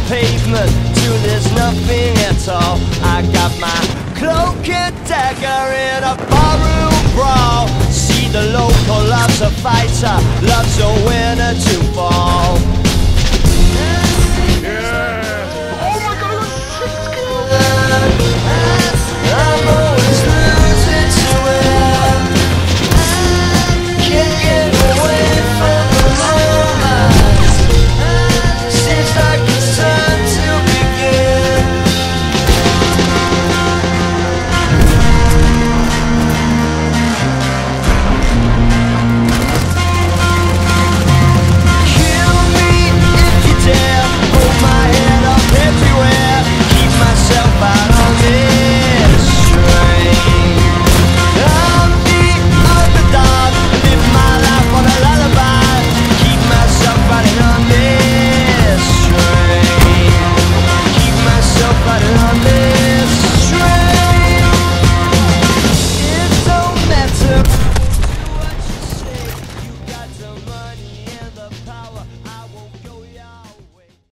pavement till there's nothing at all. I got my cloak and dagger in a barroom brawl. See the local loves a fighter, loves a winner.